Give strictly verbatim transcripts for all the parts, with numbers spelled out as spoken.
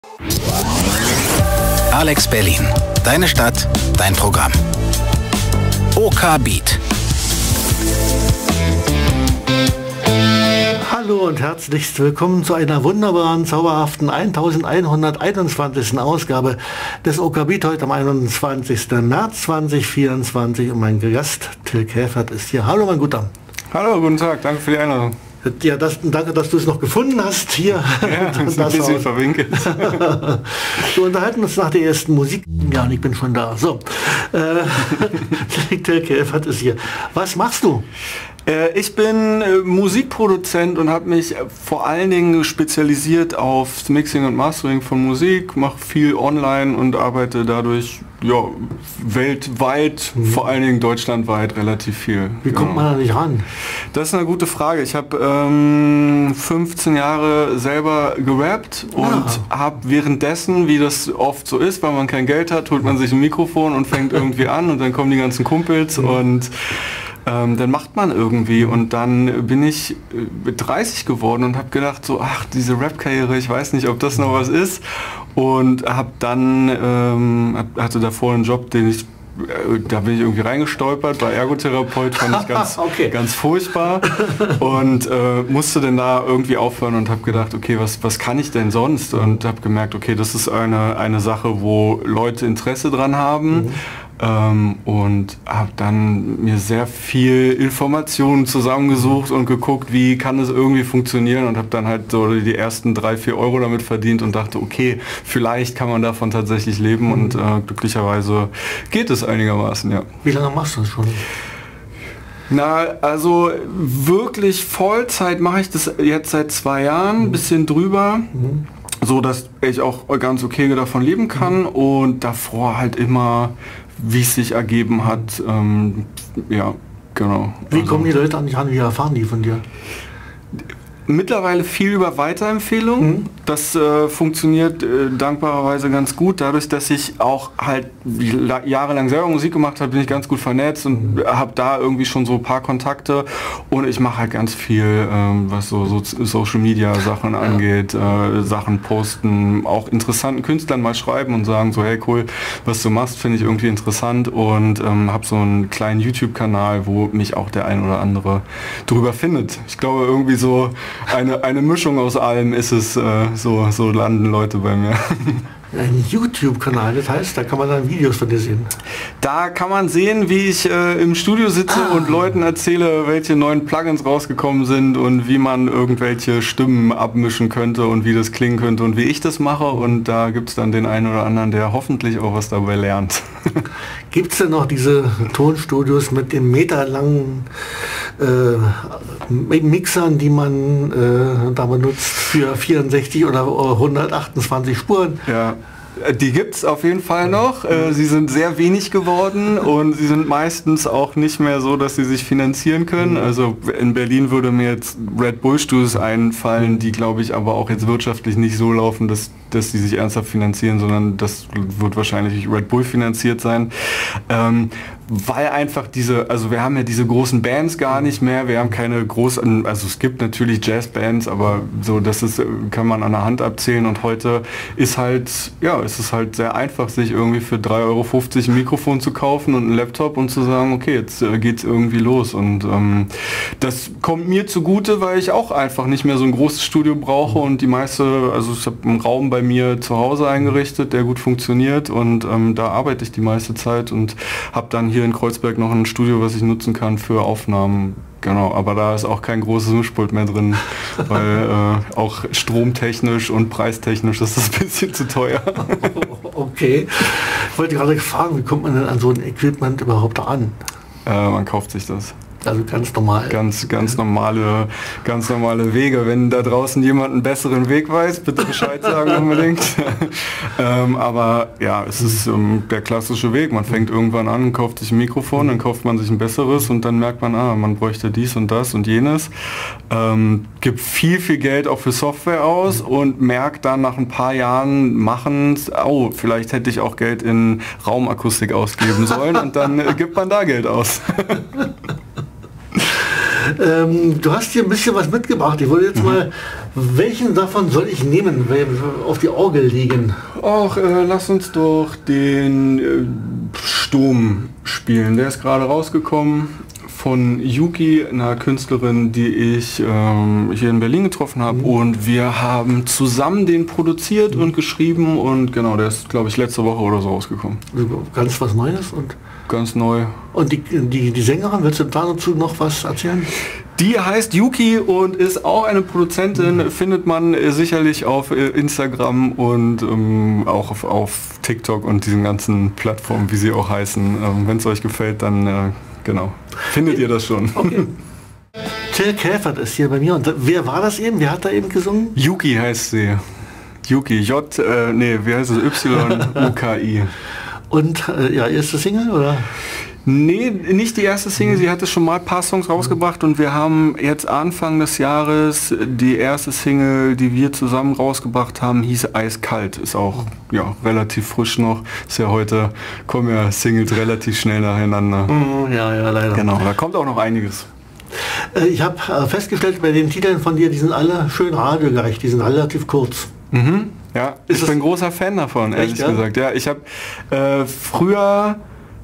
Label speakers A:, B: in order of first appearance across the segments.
A: Alex Berlin. Deine Stadt, dein Programm. OK Beat.
B: Hallo und herzlichst willkommen zu einer wunderbaren, zauberhaften elfhunderteinundzwanzigsten Ausgabe des OK Beat heute am einundzwanzigsten März zweitausendvierundzwanzig. Und mein Gast Till Käfert ist hier. Hallo mein Guter.
C: Hallo, guten Tag, danke für die Einladung.
B: Ja, das, danke, dass du es noch gefunden hast hier.
C: Ja, das ist ein bisschen verwinkelt.
B: Wir unterhalten uns nach der ersten Musik. Ja, und ich bin schon da. So, äh, Till Käfert ist hier. Was machst du?
C: Ich bin äh, Musikproduzent und habe mich vor allen Dingen spezialisiert auf Mixing und Mastering von Musik, mache viel online und arbeite dadurch ja, weltweit, mhm. vor allen Dingen deutschlandweit relativ viel.
B: Wie kommt
C: genau.
B: man da nicht ran?
C: Das ist eine gute Frage. Ich habe ähm, fünfzehn Jahre selber gerappt und ah. habe währenddessen, wie das oft so ist, weil man kein Geld hat, holt man sich ein Mikrofon und fängt irgendwie an und dann kommen die ganzen Kumpels mhm. und Ähm, dann macht man irgendwie und dann bin ich äh, dreißig geworden und habe gedacht so, ach, diese Rap-Karriere, ich weiß nicht, ob das noch was ist, und habe dann, ähm, hatte davor einen Job, den ich, äh, da bin ich irgendwie reingestolpert, war Ergotherapeut, fand ich ganz,
B: okay.
C: ganz furchtbar und äh, musste dann da irgendwie aufhören und habe gedacht, okay, was, was kann ich denn sonst, und habe gemerkt, okay, das ist eine, eine Sache, wo Leute Interesse dran haben. Mhm. Ähm, und habe dann mir sehr viel Informationen zusammengesucht und geguckt, wie kann es irgendwie funktionieren, und habe dann halt so die ersten drei, vier Euro damit verdient und dachte, okay, vielleicht kann man davon tatsächlich leben, mhm. und äh, glücklicherweise geht es einigermaßen, ja.
B: Wie lange machst du das schon?
C: Na, also wirklich Vollzeit mache ich das jetzt seit zwei Jahren, mhm. bisschen drüber. Mhm. So, dass ich auch ganz okay davon leben kann, und davor halt immer, wie es sich ergeben hat, ähm, ja, genau.
B: Wie kommen die Leute an dich ran, wie erfahren die von dir?
C: Mittlerweile viel über Weiterempfehlungen. Mhm. Das äh, funktioniert äh, dankbarerweise ganz gut. Dadurch, dass ich auch halt jahrelang selber Musik gemacht habe, bin ich ganz gut vernetzt und mhm. habe da irgendwie schon so ein paar Kontakte. Und ich mache halt ganz viel, ähm, was so, so Social Media Sachen angeht, äh, Sachen posten, auch interessanten Künstlern mal schreiben und sagen so, hey cool, was du machst, finde ich irgendwie interessant, und ähm, habe so einen kleinen YouTube-Kanal, wo mich auch der ein oder andere drüber findet. Ich glaube irgendwie so Eine, eine Mischung aus allem ist es, äh, so, so landen Leute bei mir.
B: Ein YouTube-Kanal, das heißt, da kann man dann Videos von dir sehen?
C: Da kann man sehen, wie ich äh, im Studio sitze ah. und Leuten erzähle, welche neuen Plugins rausgekommen sind und wie man irgendwelche Stimmen abmischen könnte und wie das klingen könnte und wie ich das mache, und da gibt es dann den einen oder anderen, der hoffentlich auch was dabei lernt.
B: Gibt es denn noch diese Tonstudios mit den meterlangen äh, Mixern, die man äh, da benutzt für vierundsechzig oder hundertachtundzwanzig Spuren?
C: Ja. Die gibt es auf jeden Fall noch. Sie sind sehr wenig geworden und sie sind meistens auch nicht mehr so, dass sie sich finanzieren können. Also in Berlin würde mir jetzt Red Bull Studios einfallen, die, glaube ich, aber auch jetzt wirtschaftlich nicht so laufen, dass, dass die sich ernsthaft finanzieren, sondern das wird wahrscheinlich Red Bull finanziert sein. Ähm, weil einfach diese, also wir haben ja diese großen Bands gar nicht mehr, wir haben keine großen, also es gibt natürlich Jazzbands, aber so, das ist, kann man an der Hand abzählen, und heute ist halt, ja, es ist halt sehr einfach, sich irgendwie für drei Euro fünfzig ein Mikrofon zu kaufen und einen Laptop und zu sagen, okay, jetzt äh, geht's irgendwie los, und ähm, das kommt mir zugute, weil ich auch einfach nicht mehr so ein großes Studio brauche, und die meiste, also ich habe einen Raum bei mir zu Hause eingerichtet, der gut funktioniert, und ähm, da arbeite ich die meiste Zeit und habe dann hier in Kreuzberg noch ein Studio, was ich nutzen kann für Aufnahmen. Genau, aber da ist auch kein großes Mischpult mehr drin, weil äh, auch stromtechnisch und preistechnisch ist das ein bisschen zu teuer.
B: Okay. Ich wollte gerade fragen, wie kommt man denn an so ein Equipment überhaupt ran?
C: Äh, man kauft sich das.
B: Also ganz normal.
C: Ganz, ganz normale, ganz normale Wege. Wenn da draußen jemand einen besseren Weg weiß, bitte Bescheid sagen unbedingt. ähm, aber ja, es ist ähm, der klassische Weg. Man fängt irgendwann an, kauft sich ein Mikrofon, dann kauft man sich ein besseres, und dann merkt man, ah, man bräuchte dies und das und jenes. Ähm, gibt viel, viel Geld auch für Software aus und merkt dann nach ein paar Jahren machen, oh, vielleicht hätte ich auch Geld in Raumakustik ausgeben sollen, und dann äh, gibt man da Geld aus.
B: Ähm, du hast hier ein bisschen was mitgebracht. Ich wollte jetzt mhm. mal, welchen davon soll ich nehmen, auf die Orgel liegen?
C: Ach, äh, lass uns doch den äh, Sturm spielen. Der ist gerade rausgekommen von Yuki, einer Künstlerin, die ich ähm, hier in Berlin getroffen habe. Mhm. Und wir haben zusammen den produziert mhm. und geschrieben. Und genau, der ist, glaube ich, letzte Woche oder so rausgekommen.
B: Ganz was Neues und...
C: Ganz neu.
B: Und die, die, die Sängerin, willst du dazu noch was erzählen?
C: Die heißt Yuki und ist auch eine Produzentin, mhm. findet man sicherlich auf Instagram und ähm, auch auf, auf TikTok und diesen ganzen Plattformen, wie sie auch heißen. Ähm, wenn es euch gefällt, dann äh, genau, findet ihr das schon.
B: Okay. Till Käfert ist hier bei mir und wer war das eben? Wer hat da eben gesungen?
C: Yuki heißt sie. Yuki, J, äh, nee, wie heißt es? Y U K I.
B: Und äh, ja, erste Single oder?
C: Nee, nicht die erste Single, sie hatte schon mal ein paar Songs rausgebracht und wir haben jetzt Anfang des Jahres die erste Single, die wir zusammen rausgebracht haben, hieß Eiskalt, ist auch ja, relativ frisch noch, ist ja heute, kommen ja Singles relativ schnell nacheinander.
B: Ja, ja, leider.
C: Genau, da kommt auch noch einiges.
B: Ich habe festgestellt, bei den Titeln von dir, die sind alle schön radiogerecht, die sind relativ kurz.
C: Mhm. Ja, ist ich bin großer Fan davon, ehrlich echt, gesagt. Ja, ich habe äh, früher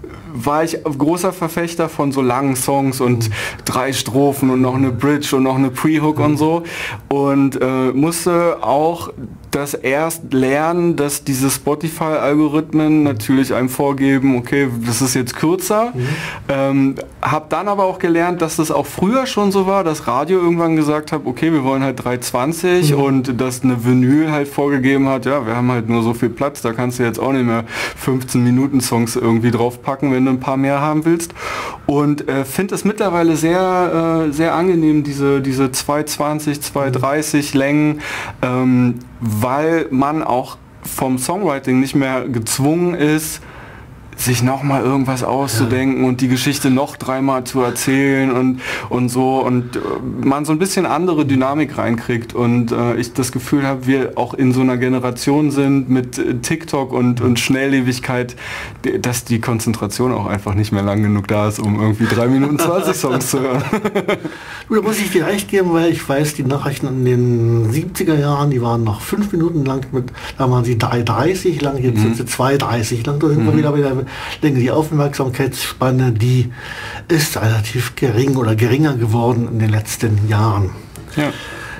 C: war ich großer Verfechter von so langen Songs und mhm. drei Strophen und noch eine Bridge und noch eine Pre-Hook mhm. und so und äh, musste auch das erst lernen, dass diese Spotify-Algorithmen natürlich einem vorgeben, okay, das ist jetzt kürzer. Mhm. Ähm, hab dann aber auch gelernt, dass das auch früher schon so war, dass Radio irgendwann gesagt hat, okay, wir wollen halt drei zwanzig mhm. und dass eine Vinyl halt vorgegeben hat, ja, wir haben halt nur so viel Platz, da kannst du jetzt auch nicht mehr fünfzehn Minuten Songs irgendwie draufpacken, wenn du ein paar mehr haben willst. Und äh, finde es mittlerweile sehr, äh, sehr angenehm, diese, diese zwei zwanzig, zwei dreißig Längen, ähm, weil man auch vom Songwriting nicht mehr gezwungen ist, sich noch mal irgendwas auszudenken ja. und die Geschichte noch dreimal zu erzählen und, und so und äh, man so ein bisschen andere Dynamik reinkriegt und äh, ich das Gefühl habe, wir auch in so einer Generation sind mit äh, TikTok und, und Schnelllebigkeit, dass die Konzentration auch einfach nicht mehr lang genug da ist, um irgendwie drei Minuten zwanzig Songs zu hören.
B: Du, da muss ich dir recht geben, weil ich weiß, die Nachrichten in den siebziger Jahren, die waren noch fünf Minuten lang, mit, da waren sie drei dreißig lang, jetzt mhm. sind sie zwei dreißig lang, da sind mhm. wir wieder wieder Ich denke, die Aufmerksamkeitsspanne, die ist relativ gering oder geringer geworden in den letzten Jahren.
C: Ja.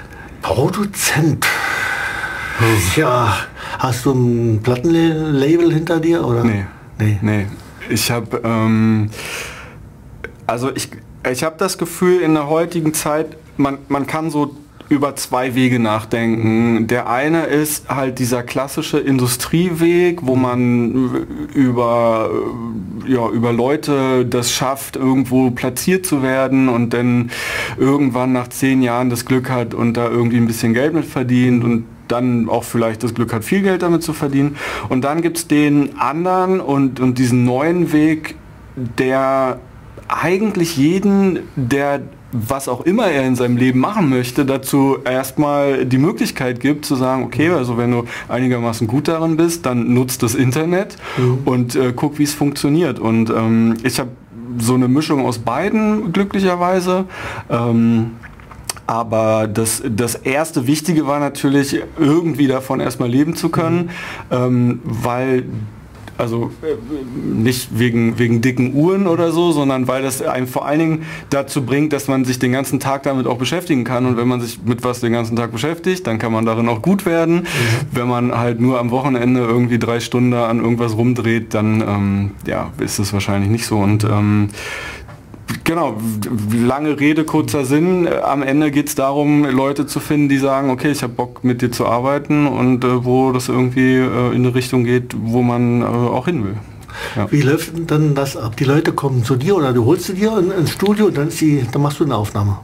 B: Produzent. Ja, hast du ein Plattenlabel hinter dir? Oder?
C: Nee. Nee. nee. Ich habe, ähm, also ich, ich habe das Gefühl, in der heutigen Zeit, man, man kann so über zwei Wege nachdenken. Der eine ist halt dieser klassische Industrieweg, wo man über, ja, über Leute das schafft, irgendwo platziert zu werden und dann irgendwann nach zehn Jahren das Glück hat und da irgendwie ein bisschen Geld mit verdient und dann auch vielleicht das Glück hat, viel Geld damit zu verdienen. Und dann gibt es den anderen und, und diesen neuen Weg, der eigentlich jeden, der was auch immer er in seinem Leben machen möchte, dazu erstmal die Möglichkeit gibt zu sagen, okay, also wenn du einigermaßen gut darin bist, dann nutzt das Internet mhm. und äh, guck, wie es funktioniert. Und ähm, ich habe so eine Mischung aus beiden glücklicherweise. Ähm, aber das, das erste Wichtige war natürlich, irgendwie davon erstmal leben zu können, mhm. ähm, weil also äh, nicht wegen, wegen dicken Uhren oder so, sondern weil das einem vor allen Dingen dazu bringt, dass man sich den ganzen Tag damit auch beschäftigen kann. Und wenn man sich mit was den ganzen Tag beschäftigt, dann kann man darin auch gut werden. Mhm. Wenn man halt nur am Wochenende irgendwie drei Stunden an irgendwas rumdreht, dann ähm, ja, ist es wahrscheinlich nicht so. Und ähm, genau, lange Rede, kurzer Sinn. Am Ende geht es darum, Leute zu finden, die sagen, okay, ich habe Bock mit dir zu arbeiten und äh, wo das irgendwie äh, in eine Richtung geht, wo man äh, auch hin will. Ja.
B: Wie läuft denn das ab? Die Leute kommen zu dir oder du holst sie dir in, ins Studio und dann, ist die, dann machst du eine Aufnahme?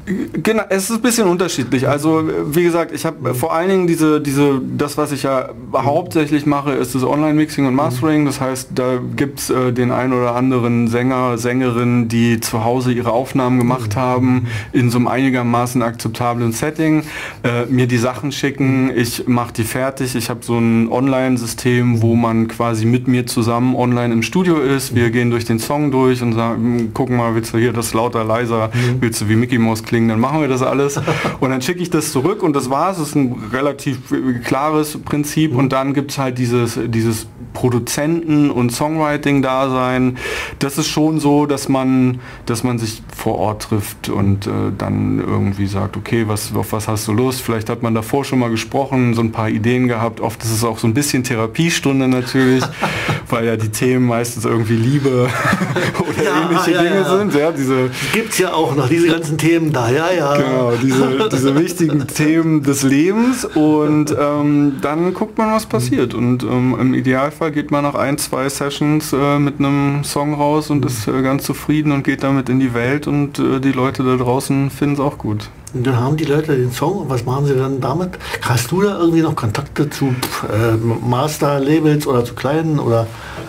C: Genau, es ist ein bisschen unterschiedlich. Also wie gesagt, ich habe mhm. vor allen Dingen diese, diese, das was ich ja mhm. hauptsächlich mache, ist das Online-Mixing und Mastering. Das heißt, da gibt es äh, den einen oder anderen Sänger, Sängerin, die zu Hause ihre Aufnahmen gemacht mhm. haben, in so einem einigermaßen akzeptablen Setting, äh, mir die Sachen schicken, ich mache die fertig. Ich habe so ein Online-System, wo man quasi mit mir zusammen online im Studio ist. Wir gehen durch den Song durch und sagen, gucken mal, willst du hier das lauter, leiser, mhm. willst du wie Mickey Mouse klingen? Dann machen wir das alles und dann schicke ich das zurück und das war's. Das ist ein relativ klares Prinzip mhm. und dann gibt es halt dieses, dieses Produzenten- und Songwriting-Dasein. Das ist schon so, dass man, dass man sich vor Ort trifft und äh, dann irgendwie sagt, okay, was, auf was hast du Lust? Vielleicht hat man davor schon mal gesprochen, so ein paar Ideen gehabt. Oft ist es auch so ein bisschen Therapiestunde natürlich, weil ja die Themen meistens irgendwie Liebe oder
B: ja,
C: ähnliche
B: ja,
C: Dinge
B: ja.
C: sind. Ja, diese
B: gibt es ja auch noch, diese ganzen Themen da, ja, ja.
C: Genau, diese, diese wichtigen Themen des Lebens und ähm, dann guckt man, was passiert und ähm, im Idealfall geht man nach ein, zwei Sessions äh, mit einem Song raus und ist äh, ganz zufrieden und geht damit in die Welt und äh, die Leute da draußen finden es auch gut.
B: Und dann haben die Leute den Song und was machen sie dann damit? Hast du da irgendwie noch Kontakte zu äh, Master-Labels oder zu kleinen oder?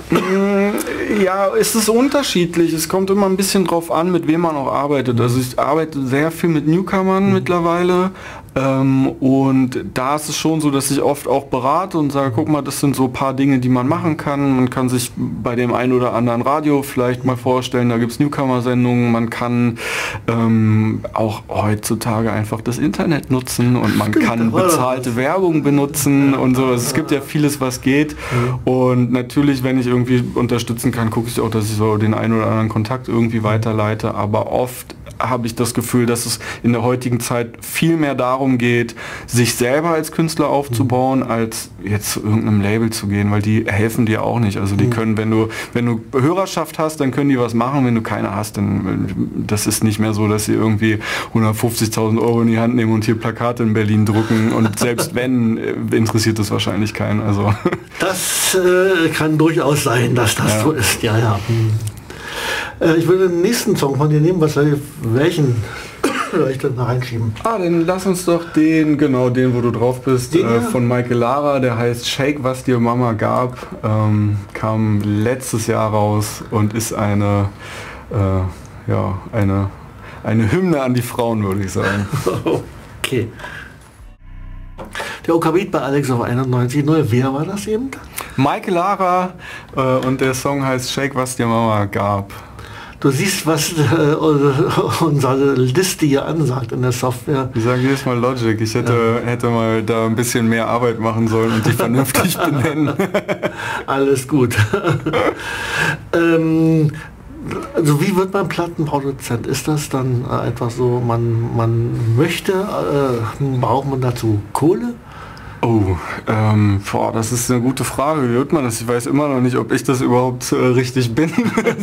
C: Ja, es ist unterschiedlich. Es kommt immer ein bisschen drauf an, mit wem man auch arbeitet. Also ich arbeite sehr viel mit Newcomern mhm. mittlerweile. Ähm, und da ist es schon so, dass ich oft auch berate und sage, guck mal, das sind so ein paar Dinge, die man machen kann. Man kann sich bei dem einen oder anderen Radio vielleicht mal vorstellen, da gibt es Newcomer-Sendungen. Man kann ähm, auch heutzutage einfach das Internet nutzen und man kann bezahlte Werbung benutzen und so. Also es gibt ja vieles, was geht. Und natürlich, wenn ich irgendwie unterstützen kann, gucke ich auch, dass ich so den einen oder anderen Kontakt irgendwie weiterleite. Aber oft habe ich das Gefühl, dass es in der heutigen Zeit viel mehr darum geht, sich selber als Künstler aufzubauen, als jetzt zu irgendeinem Label zu gehen, weil die helfen dir auch nicht. Also die können, wenn du, wenn du Hörerschaft hast, dann können die was machen, wenn du keine hast, dann das ist nicht mehr so, dass sie irgendwie hundertfünfzigtausend Euro in die Hand nehmen und hier Plakate in Berlin drucken und selbst wenn, interessiert das wahrscheinlich keinen. Also
B: das äh, kann durchaus sein, dass das ja. so ist, ja, ja. Hm. Ich würde den nächsten Song von dir nehmen. Was soll ich, welchen soll ich dann reinschieben?
C: Ah, dann lass uns doch den, genau den, wo du drauf bist, äh, von Michael Lara, der heißt Shake, was dir Mama gab, ähm, kam letztes Jahr raus und ist eine, äh, ja, eine, eine Hymne an die Frauen, würde ich sagen.
B: Okay. Der OK Beat bei Alex auf einundneunzig Komma null. Wer war das eben?
C: Michael Lara äh, und der Song heißt Shake, was dir Mama gab.
B: Du siehst, was äh, unsere Liste hier ansagt in der Software.
C: Ich sage jedes Mal Logic. Ich hätte, ja. hätte mal da ein bisschen mehr Arbeit machen sollen und die vernünftig benennen.
B: Alles gut. ähm, also wie wird man Plattenproduzent? Ist das dann äh, einfach so, man, man möchte, äh, braucht man dazu Kohle?
C: Oh, ähm, boah, das ist eine gute Frage. Wie wird man das? Ich weiß immer noch nicht, ob ich das überhaupt äh, richtig bin.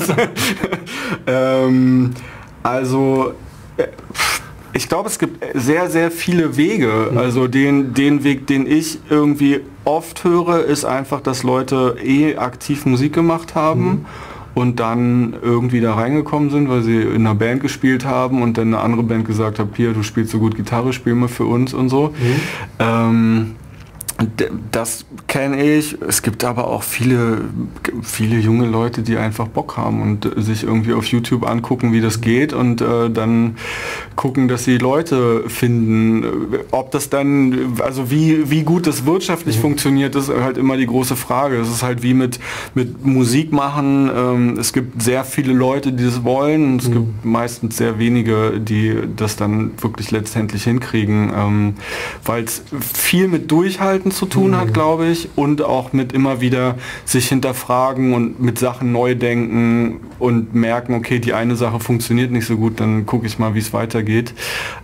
C: ähm, also, äh, ich glaube, es gibt sehr, sehr viele Wege. Also den, den Weg, den ich irgendwie oft höre, ist einfach, dass Leute eh aktiv Musik gemacht haben. Mhm. Und dann irgendwie da reingekommen sind, weil sie in einer Band gespielt haben und dann eine andere Band gesagt hat, Pia, du spielst so gut Gitarre, spiel mal für uns und so. Mhm. Ähm, das kenne ich. Es gibt aber auch viele, viele junge Leute, die einfach Bock haben und sich irgendwie auf YouTube angucken, wie das geht und äh, dann gucken, dass sie Leute finden. Ob das dann, also wie, wie gut das wirtschaftlich mhm. funktioniert, ist halt immer die große Frage. Es ist halt wie mit, mit Musik machen. Ähm, es gibt sehr viele Leute, die das wollen. Und es mhm. gibt meistens sehr wenige, die das dann wirklich letztendlich hinkriegen, ähm, weil es viel mit Durchhalten zu tun hat, glaube ich, und auch mit immer wieder sich hinterfragen und mit Sachen neu denken und merken, okay, die eine Sache funktioniert nicht so gut, dann gucke ich mal, wie es weitergeht.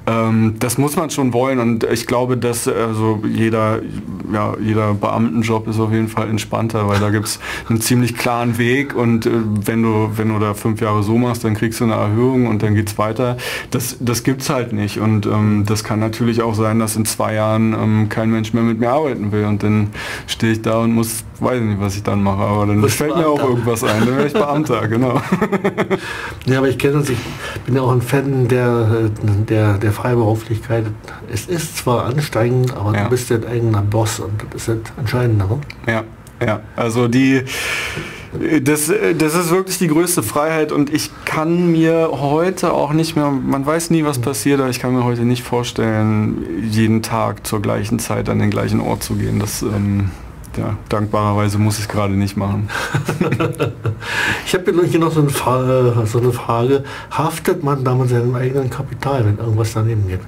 C: Ähm, das muss man schon wollen und ich glaube, dass also jeder, ja, jeder Beamtenjob ist auf jeden Fall entspannter, weil da gibt es einen ziemlich klaren Weg und äh, wenn du wenn du da fünf Jahre so machst, dann kriegst du eine Erhöhung und dann geht's weiter. Das, das gibt's halt nicht und ähm, das kann natürlich auch sein, dass in zwei Jahren ähm, kein Mensch mehr mit mir arbeiten will und dann stehe ich da und muss, weiß nicht, was ich dann mache, aber dann fällt mir auch irgendwas ein, dann wäre ich Beamter, genau.
B: Ja, aber ich kenne uns, ich bin ja auch ein Fan der, der, der Freiberuflichkeit. Es ist zwar anstrengend, aber ja. Du bist dein eigener Boss und das ist halt entscheidend. Ne?
C: Ja, ja, also die Das, das ist wirklich die größte Freiheit und ich kann mir heute auch nicht mehr, man weiß nie, was passiert, aber ich kann mir heute nicht vorstellen, jeden Tag zur gleichen Zeit an den gleichen Ort zu gehen. Das, ähm, ja, dankbarerweise muss ich es gerade nicht machen.
B: Ich habe hier noch so eine, Frage, so eine Frage, haftet man da mit seinem eigenen Kapital, wenn irgendwas daneben geht?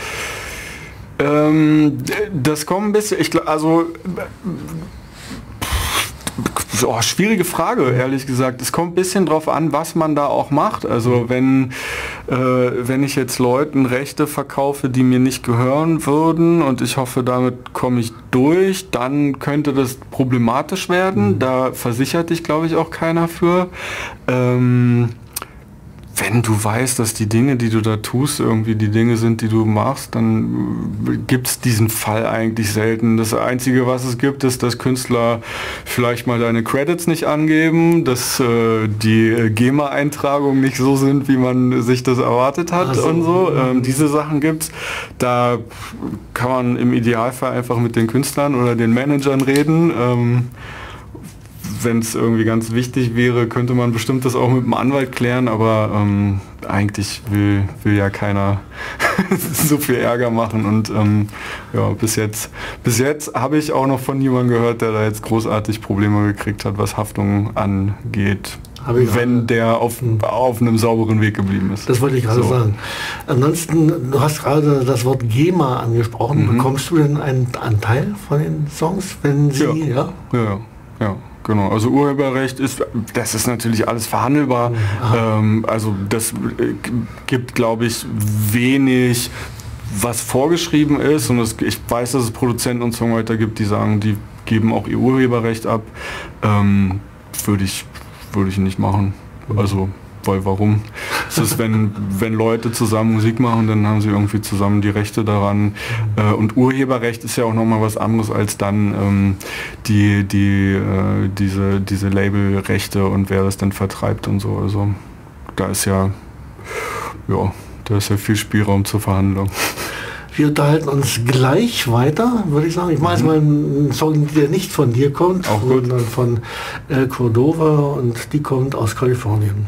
C: Ähm, das kommt ein bisschen, ich glaube, also Oh, schwierige Frage, ehrlich gesagt. Es kommt ein bisschen drauf an, was man da auch macht. Also wenn, äh, wenn ich jetzt Leuten Rechte verkaufe, die mir nicht gehören würden und ich hoffe, damit komme ich durch, dann könnte das problematisch werden. Mhm. Da versichert dich, glaube ich, auch keiner für. Ähm, wenn du weißt, dass die Dinge, die du da tust, irgendwie die Dinge sind, die du machst, dann gibt es diesen Fall eigentlich selten. Das Einzige, was es gibt, ist, dass Künstler vielleicht mal deine Credits nicht angeben, dass äh, die GEMA-Eintragungen nicht so sind, wie man sich das erwartet hat also, und so. Ähm, diese Sachen gibt's. Da kann man im Idealfall einfach mit den Künstlern oder den Managern reden. Ähm, Wenn es irgendwie ganz wichtig wäre, könnte man bestimmt das auch mit dem Anwalt klären, aber ähm, eigentlich will, will ja keiner so viel Ärger machen und ähm, ja, bis jetzt, bis jetzt habe ich auch noch von niemandem gehört, der da jetzt großartig Probleme gekriegt hat, was Haftung angeht, wenn der auf, auf einem sauberen Weg geblieben ist.
B: Das wollte ich gerade so sagen. Ansonsten, du hast gerade das Wort GEMA angesprochen. Mhm. Bekommst du denn einen Anteil von den Songs, wenn sie, ja?
C: Ja, ja, ja. ja. Genau, also Urheberrecht ist, das ist natürlich alles verhandelbar. Ähm, also das äh, gibt, glaube ich, wenig, was vorgeschrieben ist. Und das, ich weiß, dass es Produzenten und Songwriter gibt, die sagen, die geben auch ihr Urheberrecht ab. Ähm, würde ich, würde ich nicht machen. Also, weil warum? Es ist, wenn, wenn Leute zusammen Musik machen, dann haben sie irgendwie zusammen die Rechte daran. Äh, und Urheberrecht ist ja auch nochmal was anderes als dann ähm, die, die, äh, diese, diese Labelrechte und wer das dann vertreibt und so. Also da ist ja, ja, da ist ja viel Spielraum zur Verhandlung.
B: Wir unterhalten uns gleich weiter, würde ich sagen. Ich mache jetzt mal einen Song, der nicht von dir kommt,
C: auch gut,
B: sondern von El Cordova und die kommt aus Kalifornien.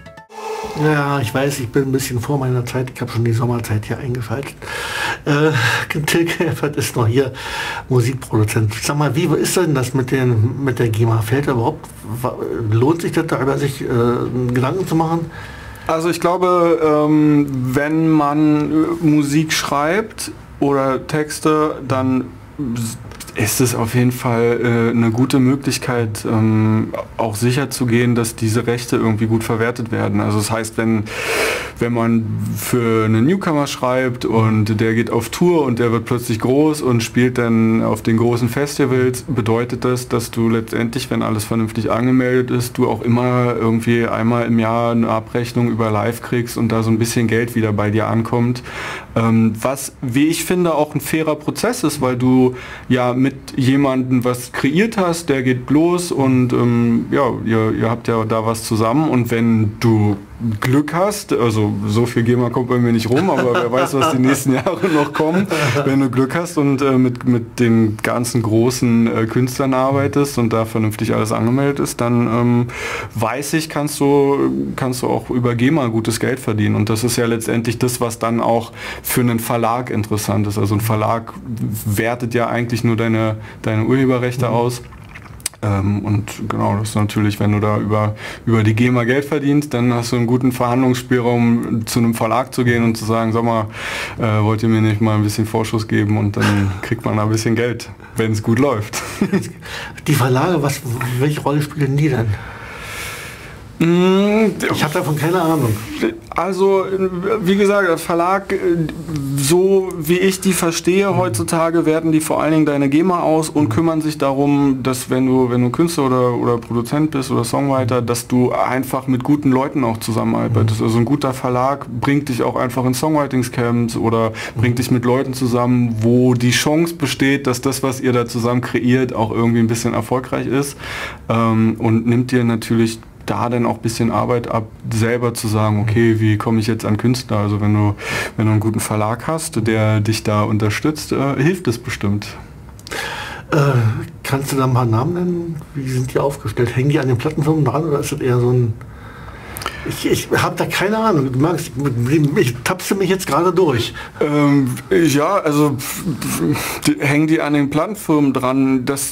B: Ja, ich weiß, ich bin ein bisschen vor meiner Zeit. Ich habe schon die Sommerzeit hier eingeschaltet. Äh, Till Käfert ist noch hier, Musikproduzent. Sag mal, wie ist denn das mit, den, mit der GEMA? Fällt überhaupt, lohnt sich das darüber, sich äh, Gedanken zu machen?
C: Also ich glaube, ähm, wenn man Musik schreibt oder Texte, dann ist es auf jeden Fall äh, eine gute Möglichkeit, ähm, auch sicher zu gehen, dass diese Rechte irgendwie gut verwertet werden. Also das heißt, wenn, wenn man für einen Newcomer schreibt und der geht auf Tour und der wird plötzlich groß und spielt dann auf den großen Festivals, bedeutet das, dass du letztendlich, wenn alles vernünftig angemeldet ist, du auch immer irgendwie einmal im Jahr eine Abrechnung über Live kriegst und da so ein bisschen Geld wieder bei dir ankommt. Ähm, was, wie ich finde, auch ein fairer Prozess ist, weil du ja mit jemandem was kreiert hast, der geht los und ähm, ja, ihr, ihr habt ja da was zusammen und wenn du Glück hast, also so viel GEMA kommt bei mir nicht rum, aber wer weiß, was die nächsten Jahre noch kommen, wenn du Glück hast und äh, mit, mit den ganzen großen äh, Künstlern arbeitest und da vernünftig alles angemeldet ist, dann ähm, weiß ich, kannst du, kannst du auch über GEMA gutes Geld verdienen und das ist ja letztendlich das, was dann auch für einen Verlag interessant ist. Also ein Verlag wertet ja eigentlich nur deine, deine Urheberrechte mhm. aus. Ähm, und genau, das ist natürlich, wenn du da über, über die GEMA Geld verdienst, dann hast du einen guten Verhandlungsspielraum, zu einem Verlag zu gehen und zu sagen, sag mal, äh, wollt ihr mir nicht mal ein bisschen Vorschuss geben und dann kriegt man da ein bisschen Geld, wenn es gut läuft.
B: Die Verlage, was, welche Rolle spielen die denn? Ich habe davon keine Ahnung.
C: Also, wie gesagt, der Verlag, so wie ich die verstehe, mhm. heutzutage werten die vor allen Dingen deine GEMA aus und mhm. kümmern sich darum, dass wenn du, wenn du Künstler oder, oder Produzent bist oder Songwriter, dass du einfach mit guten Leuten auch zusammenarbeitest. Mhm. Also ein guter Verlag bringt dich auch einfach in Songwriting-Camps oder mhm. bringt dich mit Leuten zusammen, wo die Chance besteht, dass das, was ihr da zusammen kreiert, auch irgendwie ein bisschen erfolgreich ist, ähm, und nimmt dir natürlich da dann auch ein bisschen Arbeit ab, selber zu sagen, okay, wie komme ich jetzt an Künstler? Also wenn du, wenn du einen guten Verlag hast, der dich da unterstützt, äh, hilft es bestimmt.
B: Äh, kannst du da ein paar Namen nennen? Wie sind die aufgestellt? Hängen die an den Plattenfirmen dran oder ist das eher so ein... Ich, ich habe da keine Ahnung. Du magst, ich tapse mich jetzt gerade durch.
C: Ähm, ja, also die, hängen die an den Plattenfirmen dran. Das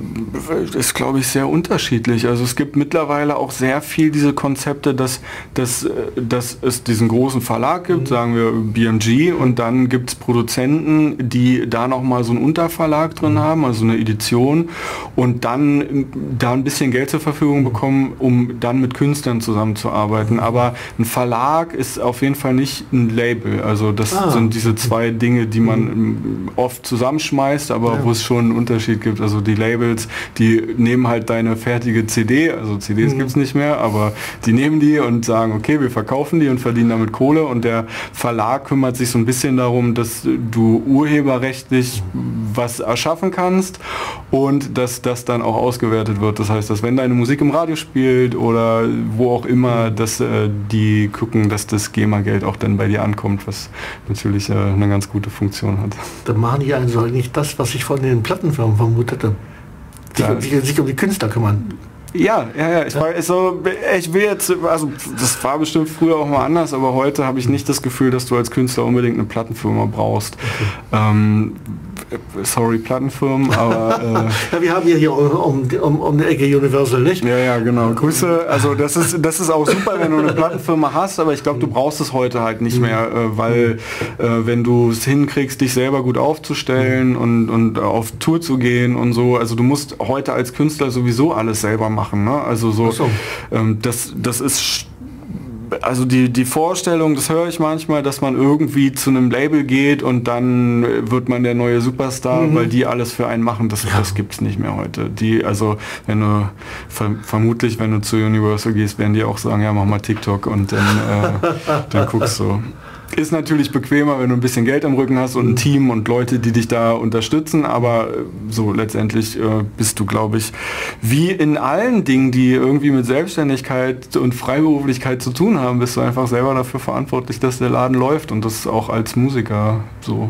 C: ist, glaube ich, sehr unterschiedlich. Also es gibt mittlerweile auch sehr viel diese Konzepte, dass, dass, dass es diesen großen Verlag gibt, mhm. sagen wir B M G, und dann gibt es Produzenten, die da nochmal so einen Unterverlag drin mhm. haben, also eine Edition, und dann da ein bisschen Geld zur Verfügung bekommen, um dann mit Künstlern zusammenzuarbeiten. Aber ein Verlag ist auf jeden Fall nicht ein Label. Also das ah. sind diese zwei Dinge, die man oft zusammenschmeißt, aber ja. wo es schon einen Unterschied gibt. Also die Labels, die nehmen halt deine fertige C D, also C Ds mhm. gibt es nicht mehr, aber die nehmen die und sagen, okay, wir verkaufen die und verdienen damit Kohle, und der Verlag kümmert sich so ein bisschen darum, dass du urheberrechtlich was erschaffen kannst und dass das dann auch ausgewertet wird. Das heißt, dass wenn deine Musik im Radio spielt oder wo auch immer, dass äh, die gucken, dass das GEMA-Geld auch dann bei dir ankommt, was natürlich äh, eine ganz gute Funktion hat.
B: Dann machen die also nicht das, was ich von den Plattenfirmen vermutete. Sich, ja. sich, sich um die Künstler kümmern.
C: Ja, ja, ja. Ich, ja. War, so, ich will jetzt, also das war bestimmt früher auch mal anders, aber heute habe ich nicht das Gefühl, dass du als Künstler unbedingt eine Plattenfirma brauchst. Okay. Ähm, sorry, Plattenfirmen, aber...
B: Äh, ja, wir haben ja hier um, um, um die Ecke Universal, nicht?
C: Ja, ja, genau. Grüße. Also das ist, das ist auch super, wenn du eine Plattenfirma hast, aber ich glaube, du brauchst es heute halt nicht mehr, äh, weil äh, wenn du es hinkriegst, dich selber gut aufzustellen und, und auf Tour zu gehen und so, also du musst heute als Künstler sowieso alles selber machen. Ne? Also so, so. Ähm, das, das ist... Also die, die Vorstellung, das höre ich manchmal, dass man irgendwie zu einem Label geht und dann wird man der neue Superstar, mhm. weil die alles für einen machen. Das, ja. das gibt es nicht mehr heute. Die, also wenn du ver, vermutlich, wenn du zu Universal gehst, werden die auch sagen, ja, mach mal TikTok und dann, äh, dann guckst du. Ist natürlich bequemer, wenn du ein bisschen Geld im Rücken hast und ein Team und Leute, die dich da unterstützen, aber so letztendlich äh, bist du, glaube ich, wie in allen Dingen, die irgendwie mit Selbstständigkeit und Freiberuflichkeit zu tun haben, bist du einfach selber dafür verantwortlich, dass der Laden läuft, und das auch als Musiker so.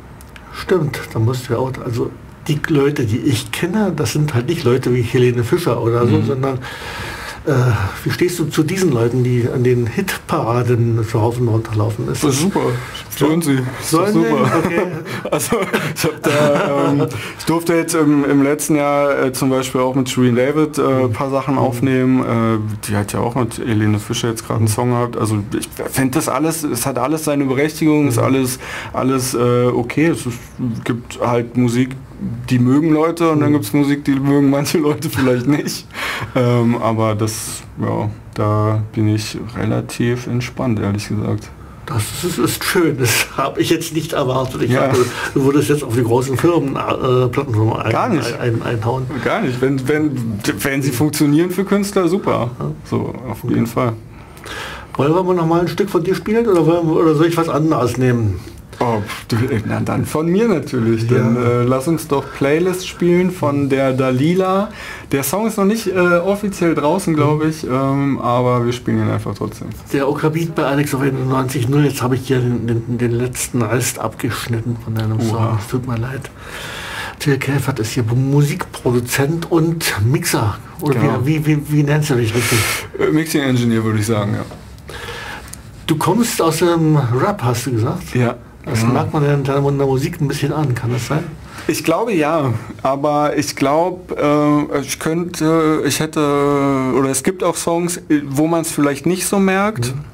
B: Stimmt, da musst du ja auch, also die Leute, die ich kenne, das sind halt nicht Leute wie Helene Fischer oder so, mhm. sondern Äh, wie stehst du zu diesen Leuten, die an den Hitparaden so rauf und runter laufen?
C: Ist das ist super. Sollen sie.
B: Sollen
C: super.
B: sie? Okay.
C: Also ich, hab da, ähm, ich durfte jetzt im, im letzten Jahr äh, zum Beispiel auch mit Shereen David äh, ein paar Sachen aufnehmen. Äh, die hat ja auch mit Helene Fischer jetzt gerade einen Song gehabt. Also ich finde das alles, es hat alles seine Berechtigung, ist alles, alles äh, okay. Es ist, gibt halt Musik, die mögen Leute, und dann gibt es Musik, die mögen manche Leute vielleicht nicht. Ähm, aber das, ja, da bin ich relativ entspannt, ehrlich gesagt.
B: Das ist, ist schön, das habe ich jetzt nicht erwartet. Ich
C: ja.
B: dachte, du würdest jetzt auf die großen Firmen, äh, Plattenfirmen ein,
C: Gar nicht.
B: Ein, ein, einhauen.
C: Gar nicht. Wenn, wenn, wenn sie funktionieren für Künstler, super. So, auf jeden okay. Fall.
B: Wollen wir noch mal ein Stück von dir spielen, oder, wollen wir, oder soll ich was anderes nehmen?
C: Oh, du, na dann von mir natürlich.
B: Ja.
C: Dann äh, lass uns doch Playlist spielen von der Dalila. Der Song ist noch nicht äh, offiziell draußen, glaube ich, ähm, aber wir spielen ihn einfach trotzdem.
B: Der Oka-Beat bei Alex auf neunzig null. Jetzt habe ich dir den, den, den letzten Rest abgeschnitten von deinem Oha. Song. Es tut mir leid. Till Käfert ist hier Musikproduzent und Mixer. Oder genau. wie, wie, wie, wie nennst du dich richtig?
C: Äh, Mixing Engineer würde ich sagen, ja.
B: Du kommst aus dem Rap, hast du gesagt?
C: Ja.
B: Das ja. merkt man ja in deiner Musik ein bisschen an, kann das sein?
C: Ich glaube ja, aber ich glaube, äh, ich könnte, ich hätte, oder es gibt auch Songs, wo man es vielleicht nicht so merkt, mhm.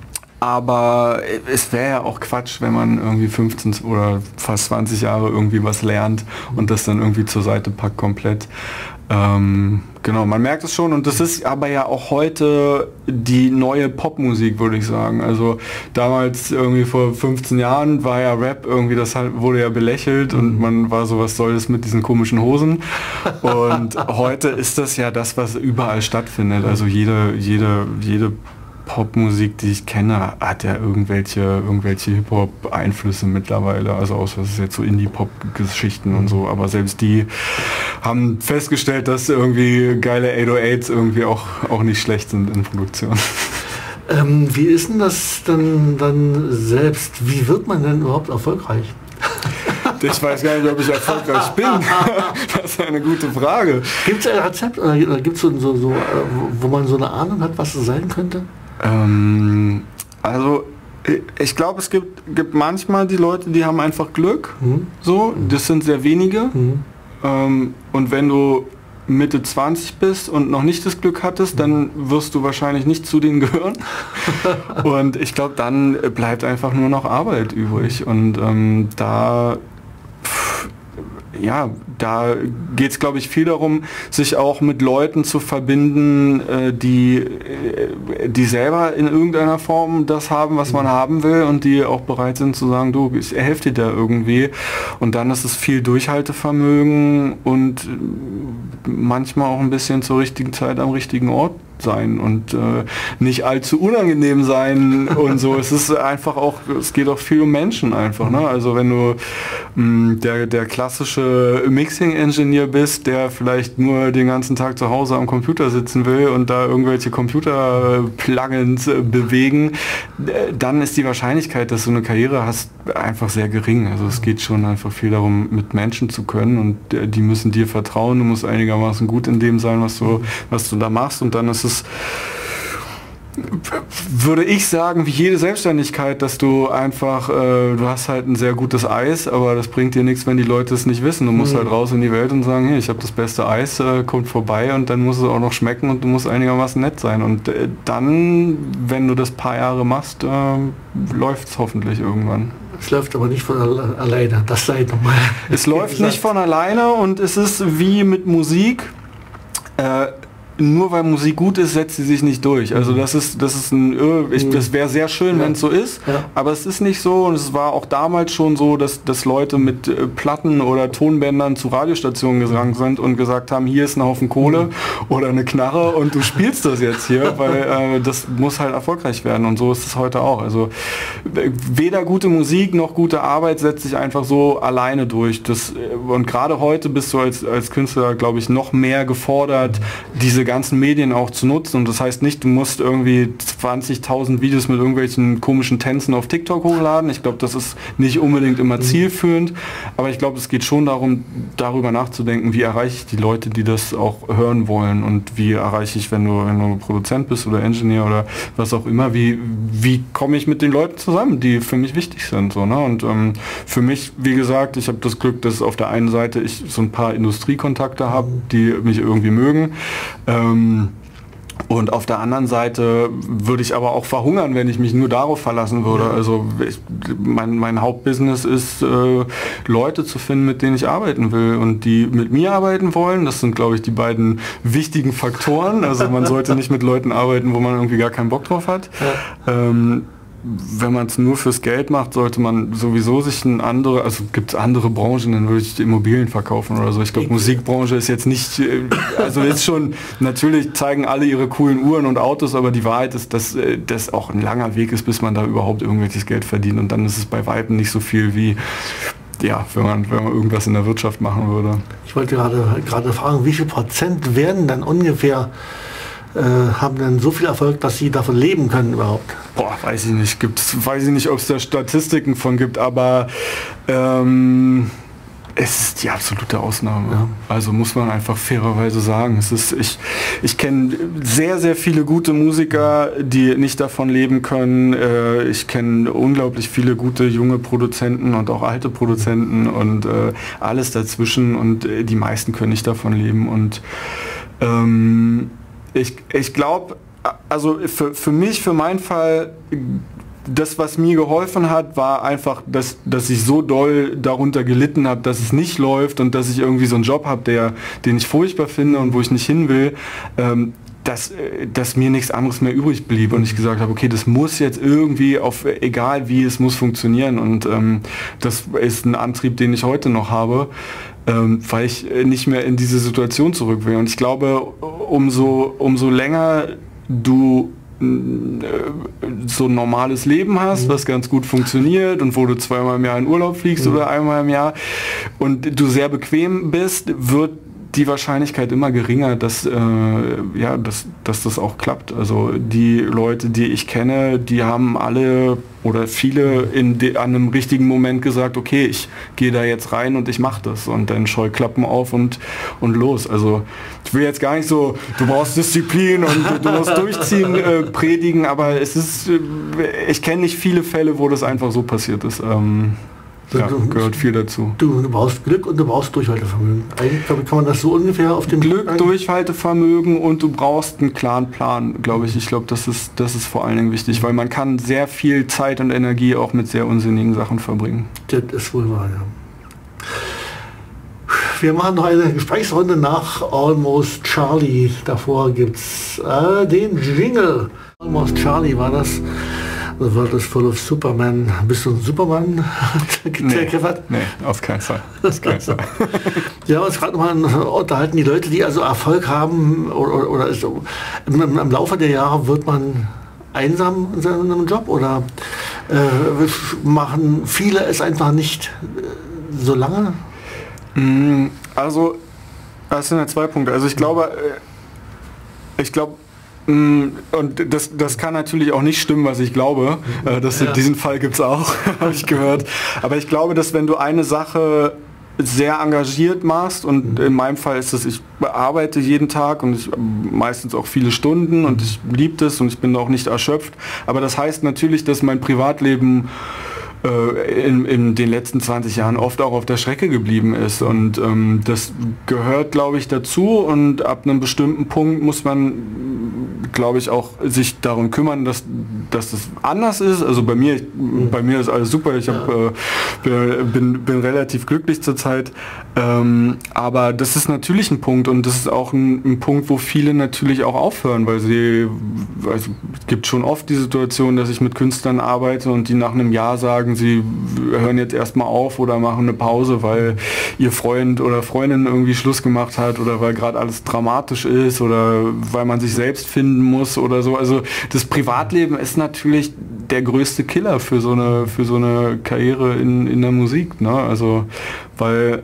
C: aber es wäre ja auch Quatsch, wenn man irgendwie fünfzehn oder fast zwanzig Jahre irgendwie was lernt und das dann irgendwie zur Seite packt komplett. Ähm, genau, man merkt es schon und das ist aber ja auch heute die neue Popmusik, würde ich sagen. Also damals irgendwie vor fünfzehn Jahren war ja Rap irgendwie, das halt, wurde ja belächelt und man war so, was soll das mit diesen komischen Hosen? Und heute ist das ja das, was überall stattfindet. Also jede, jede, jede Popmusik, die ich kenne, hat ja irgendwelche, irgendwelche Hip-Hop-Einflüsse mittlerweile, also außer es ist jetzt so Indie-Pop-Geschichten und so, aber selbst die haben festgestellt, dass irgendwie geile acht null achts irgendwie auch, auch nicht schlecht sind in Produktion.
B: Ähm, wie ist denn das dann, dann selbst? Wie wird man denn überhaupt erfolgreich?
C: Ich weiß gar nicht, ob ich erfolgreich bin. Das ist eine gute Frage. Gibt es
B: ein Rezept oder gibt es so, so, so, wo man so eine Ahnung hat, was es sein könnte?
C: Ähm, also ich glaube, es gibt, gibt manchmal die Leute, die haben einfach Glück. Mhm. So, das sind sehr wenige. Mhm. Ähm, und wenn du Mitte zwanzig bist und noch nicht das Glück hattest, dann wirst du wahrscheinlich nicht zu denen gehören. Und ich glaube, dann bleibt einfach nur noch Arbeit übrig. Und ähm, da ja, da geht es, glaube ich, viel darum, sich auch mit Leuten zu verbinden, äh, die, äh, die selber in irgendeiner Form das haben, was man haben will und die auch bereit sind zu sagen, du, ich helfe dir da irgendwie. Und dann ist es viel Durchhaltevermögen und manchmal auch ein bisschen zur richtigen Zeit am richtigen Ort sein und äh, nicht allzu unangenehm sein und so. Es ist einfach auch, es geht auch viel um Menschen einfach. Ne? Also wenn du mh, der, der klassische Mixing-Engineer bist, der vielleicht nur den ganzen Tag zu Hause am Computer sitzen will und da irgendwelche Computer-Plugins äh, bewegen, äh, dann ist die Wahrscheinlichkeit, dass du eine Karriere hast, einfach sehr gering. Also es geht schon einfach viel darum, mit Menschen zu können und äh, die müssen dir vertrauen. Du musst einigermaßen gut in dem sein, was du, was du da machst und dann ist es würde ich sagen, wie jede Selbstständigkeit, dass du einfach, äh, du hast halt ein sehr gutes Eis, aber das bringt dir nichts, wenn die Leute es nicht wissen. Du musst mhm. halt raus in die Welt und sagen, hey, ich habe das beste Eis, äh, kommt vorbei und dann muss es auch noch schmecken und du musst einigermaßen nett sein. Und äh, dann, wenn du das paar Jahre machst, äh, läuft es hoffentlich irgendwann.
B: Es läuft aber nicht von alleine, das sei nochmal.
C: Es läuft nicht von alleine und es ist wie mit Musik. Äh, Nur weil Musik gut ist, setzt sie sich nicht durch. Also das ist, das ist ein, ich, das wäre sehr schön, ja. wenn es so ist, ja. aber es ist nicht so und es war auch damals schon so, dass, dass Leute mit äh, Platten oder Tonbändern zu Radiostationen gegangen sind und gesagt haben, hier ist ein Haufen Kohle mhm. oder eine Knarre und du spielst das jetzt hier, weil äh, das muss halt erfolgreich werden und so ist es heute auch. Also weder gute Musik noch gute Arbeit setzt sich einfach so alleine durch. Das, und gerade heute bist du als, als Künstler, glaube ich, noch mehr gefordert, diese ganzen Medien auch zu nutzen und das heißt nicht, du musst irgendwie zwanzigtausend Videos mit irgendwelchen komischen Tänzen auf TikTok hochladen. Ich glaube, das ist nicht unbedingt immer zielführend, aber ich glaube, es geht schon darum, darüber nachzudenken, wie erreiche ich die Leute, die das auch hören wollen und wie erreiche ich, wenn du, wenn du Produzent bist oder Engineer oder was auch immer, wie, wie komme ich mit den Leuten zusammen, die für mich wichtig sind. So, ne? Und ähm, für mich, wie gesagt, ich habe das Glück, dass auf der einen Seite ich so ein paar Industriekontakte habe, die mich irgendwie mögen. Ähm, und auf der anderen Seite würde ich aber auch verhungern, wenn ich mich nur darauf verlassen würde. Also ich, mein, mein Hauptbusiness ist, äh, Leute zu finden, mit denen ich arbeiten will und die mit mir arbeiten wollen. Das sind, glaube ich, die beiden wichtigen Faktoren. Also man sollte nicht mit Leuten arbeiten, wo man irgendwie gar keinen Bock drauf hat. Ja. Ähm, wenn man es nur fürs Geld macht, sollte man sowieso sich ein andere, also gibt es andere Branchen, dann würde ich Immobilien verkaufen oder so. Ich glaube, Musikbranche ist jetzt nicht, also ist schon, natürlich zeigen alle ihre coolen Uhren und Autos, aber die Wahrheit ist, dass das auch ein langer Weg ist, bis man da überhaupt irgendwelches Geld verdient und dann ist es bei Weitem nicht so viel wie, ja, wenn man, wenn man irgendwas in der Wirtschaft machen würde.
B: Ich wollte gerade, gerade fragen, wie viel Prozent werden dann ungefähr Äh, haben dann so viel Erfolg, dass sie davon leben können überhaupt?
C: Boah, weiß ich nicht. Gibt's, weiß ich nicht, ob es da Statistiken von gibt, aber ähm, es ist die absolute Ausnahme. Ja. Also muss man einfach fairerweise sagen. Es ist, ich ich kenne sehr, sehr viele gute Musiker, die nicht davon leben können. Äh, ich kenne unglaublich viele gute junge Produzenten und auch alte Produzenten und äh, alles dazwischen und äh, die meisten können nicht davon leben. Und ähm, Ich, ich glaube, also für, für mich, für meinen Fall, das, was mir geholfen hat, war einfach, dass, dass ich so doll darunter gelitten habe, dass es nicht läuft und dass ich irgendwie so einen Job habe, der, den ich furchtbar finde und wo ich nicht hin will, ähm, dass, dass mir nichts anderes mehr übrig blieb und ich gesagt habe, okay, das muss jetzt irgendwie, auf egal wie, es muss funktionieren und ähm, das ist ein Antrieb, den ich heute noch habe, ähm, weil ich nicht mehr in diese Situation zurück will. Und ich glaube, umso, umso länger du so ein normales Leben hast, was ganz gut funktioniert und wo du zweimal im Jahr in Urlaub fliegst mhm. oder einmal im Jahr und du sehr bequem bist, wird die Wahrscheinlichkeit immer geringer, dass, äh, ja, dass, dass das auch klappt. Also die Leute, die ich kenne, die haben alle oder viele in de, an einem richtigen Moment gesagt, okay, ich gehe da jetzt rein und ich mache das und dann Scheuklappen auf und, und los. Also ich will jetzt gar nicht so, du brauchst Disziplin und du, du musst durchziehen, äh, predigen, aber es ist, äh, ich kenne nicht viele Fälle, wo das einfach so passiert ist. Ähm, Ja, gehört viel dazu.
B: Du, du brauchst Glück und du brauchst Durchhaltevermögen. Eigentlich glaube ich, kann man das so ungefähr auf dem
C: Glück, Punkt Durchhaltevermögen und du brauchst einen klaren Plan, glaube ich. Ich glaube, das ist, das ist vor allen Dingen wichtig, weil man kann sehr viel Zeit und Energie auch mit sehr unsinnigen Sachen verbringen.
B: Das ist wohl wahr, ja. Wir machen noch eine Gesprächsrunde nach Almost Charlie. Davor gibt es äh, den Jingle. Almost Charlie war das. Das war das Full of Superman. Bist du ein Superman?
C: Nee, nee, auf keinen Fall. Auf keinen Fall.
B: Ja, uns gerade nochmal unterhalten, die Leute, die also Erfolg haben, oder, oder ist, im, im Laufe der Jahre wird man einsam in seinem Job oder äh, machen viele es einfach nicht so lange?
C: Also, das sind ja zwei Punkte. Also ich glaube, ich glaube, und das, das kann natürlich auch nicht stimmen, was ich glaube. Das, ja. Diesen Fall gibt es auch, habe ich gehört. Aber ich glaube, dass wenn du eine Sache sehr engagiert machst, und in meinem Fall ist es, ich arbeite jeden Tag und ich meistens auch viele Stunden und ich liebe das und ich bin auch nicht erschöpft. Aber das heißt natürlich, dass mein Privatleben In, in den letzten zwanzig Jahren oft auch auf der Strecke geblieben ist und ähm, das gehört, glaube ich, dazu und ab einem bestimmten Punkt muss man, glaube ich, auch sich darum kümmern, dass, dass das anders ist. Also bei mir, mhm. bei mir ist alles super, ich hab, äh, bin, bin relativ glücklich zurzeit, ähm, aber das ist natürlich ein Punkt und das ist auch ein, ein Punkt, wo viele natürlich auch aufhören, weil sie, also, es gibt schon oft die Situation, dass ich mit Künstlern arbeite und die nach einem Jahr sagen, sie hören jetzt erstmal auf oder machen eine Pause, weil ihr Freund oder Freundin irgendwie Schluss gemacht hat oder weil gerade alles dramatisch ist oder weil man sich selbst finden muss oder so. Also das Privatleben ist natürlich der größte Killer für so eine, für so eine Karriere in, in der Musik, ne? Also weil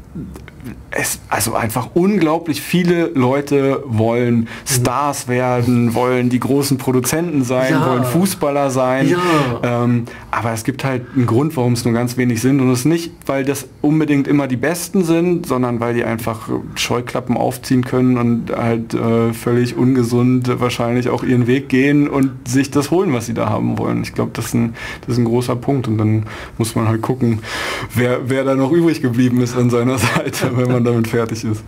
C: es, also einfach unglaublich viele Leute wollen Stars werden, wollen die großen Produzenten sein, ja. wollen Fußballer sein. Ja. Ähm, aber es gibt halt einen Grund, warum es nur ganz wenig sind. Und es ist nicht, weil das unbedingt immer die Besten sind, sondern weil die einfach Scheuklappen aufziehen können und halt äh, völlig ungesund wahrscheinlich auch ihren Weg gehen und sich das holen, was sie da haben wollen. Ich glaube, das ist ein, das ist ein großer Punkt. Und dann muss man halt gucken, wer, wer da noch übrig geblieben ist an seiner Seite, wenn man damit fertig ist.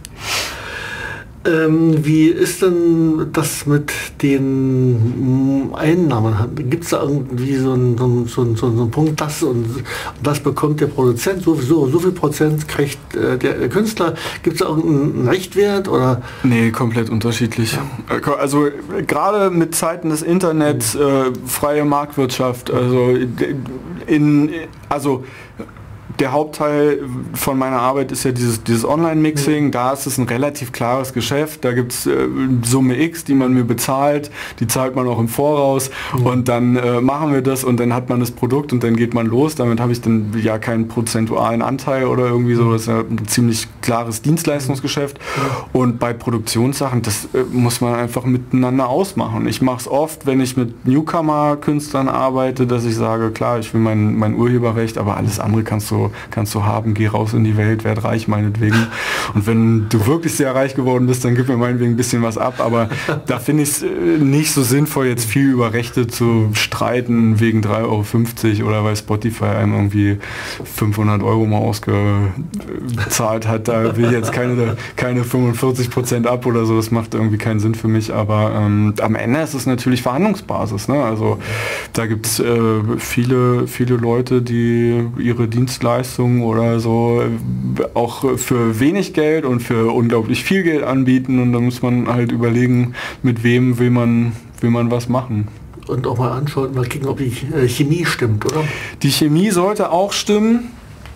B: Ähm, wie ist denn das mit den Einnahmen? Gibt es da irgendwie so einen, so einen, so einen, so einen Punkt, das und das bekommt der Produzent, so, so, so viel Prozent kriegt äh, der, der Künstler? Gibt es da irgendeinen Richtwert? Oder?
C: Nee, komplett unterschiedlich. Ja. Also gerade mit Zeiten des Internets, äh, freie Marktwirtschaft, also in, also der Hauptteil von meiner Arbeit ist ja dieses, dieses Online-Mixing. Da ist es ein relativ klares Geschäft. Da gibt es äh, Summe X, die man mir bezahlt. Die zahlt man auch im Voraus. Mhm. Und dann äh, machen wir das und dann hat man das Produkt und dann geht man los. Damit habe ich dann ja keinen prozentualen Anteil oder irgendwie so. Das ist ja ein ziemlich klares Dienstleistungsgeschäft. Mhm. Und bei Produktionssachen, das äh, muss man einfach miteinander ausmachen. Ich mache es oft, wenn ich mit Newcomer-Künstlern arbeite, dass ich sage, klar, ich will mein, mein Urheberrecht, aber alles andere kannst du so, kannst du haben, geh raus in die Welt, werd reich meinetwegen. Und wenn du wirklich sehr reich geworden bist, dann gib mir meinetwegen ein bisschen was ab, aber da finde ich es nicht so sinnvoll, jetzt viel über Rechte zu streiten wegen drei Euro fünfzig oder weil Spotify einem irgendwie fünfhundert Euro mal ausgezahlt hat. Da will ich jetzt keine, keine fünfundvierzig Prozent ab oder so, das macht irgendwie keinen Sinn für mich, aber ähm, am Ende ist es natürlich Verhandlungsbasis. Ne? Also da gibt es äh, viele, viele Leute, die ihre Dienstleistungen oder so auch für wenig Geld und für unglaublich viel Geld anbieten und da muss man halt überlegen, mit wem will man, will man was machen.
B: Und auch mal anschauen, mal gucken, ob die Chemie stimmt, oder?
C: Die Chemie sollte auch stimmen.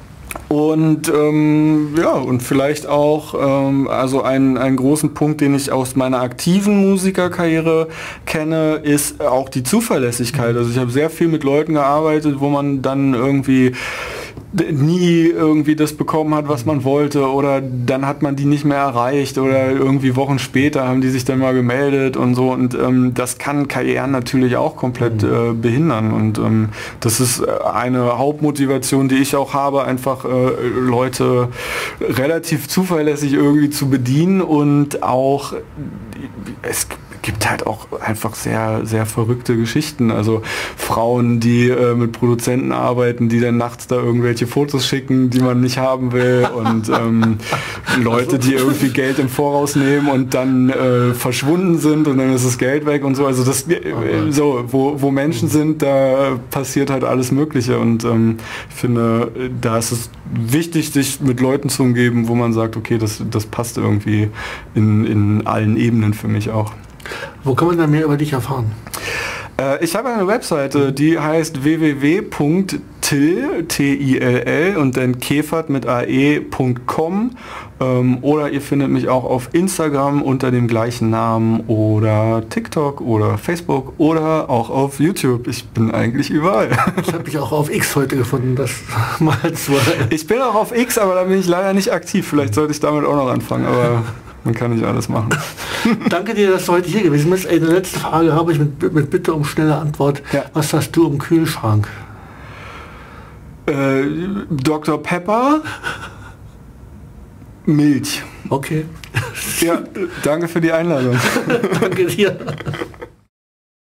C: Und ähm, ja, und vielleicht auch ähm, also einen, einen großen Punkt, den ich aus meiner aktiven Musikerkarriere kenne, ist auch die Zuverlässigkeit. Also ich habe sehr viel mit Leuten gearbeitet, wo man dann irgendwie nie irgendwie das bekommen hat, was man wollte oder dann hat man die nicht mehr erreicht oder irgendwie Wochen später haben die sich dann mal gemeldet und so und ähm, das kann Karrieren natürlich auch komplett äh, behindern und ähm, das ist eine Hauptmotivation, die ich auch habe, einfach äh, Leute relativ zuverlässig irgendwie zu bedienen und auch es gibt halt auch einfach sehr, sehr verrückte Geschichten. Also Frauen, die äh, mit Produzenten arbeiten, die dann nachts da irgendwelche Fotos schicken, die man nicht haben will und ähm, Leute, die irgendwie Geld im Voraus nehmen und dann äh, verschwunden sind und dann ist das Geld weg und so. Also das äh, so, wo, wo Menschen sind, da passiert halt alles Mögliche und ähm, ich finde, da ist es wichtig, sich mit Leuten zu umgeben, wo man sagt, okay, das, das passt irgendwie in, in allen Ebenen für mich auch.
B: Wo kann man da mehr über dich erfahren?
C: Äh, ich habe eine Webseite, die heißt w w w punkt till und dann Kefert mit ae punkt com ähm, oder ihr findet mich auch auf Instagram unter dem gleichen Namen oder TikTok oder Facebook oder auch auf YouTube. Ich bin eigentlich überall.
B: Ich habe mich auch auf X heute gefunden, das mal zwei.
C: Ich bin auch auf X, aber da bin ich leider nicht aktiv. Vielleicht sollte ich damit auch noch anfangen, aber man kann nicht alles machen.
B: Danke dir, dass du heute hier gewesen bist. Eine letzte Frage habe ich mit, mit Bitte um schnelle Antwort. Ja. Was hast du im Kühlschrank?
C: Äh, Doktor Pepper, Milch.
B: Okay.
C: Ja, danke für die Einladung.
B: Danke dir.